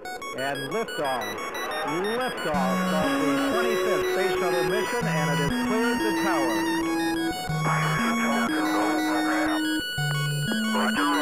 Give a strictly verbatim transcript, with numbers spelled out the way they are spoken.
And liftoff. Liftoff of the twenty-fifth Space Shuttle mission, and it has cleared the tower. Roger.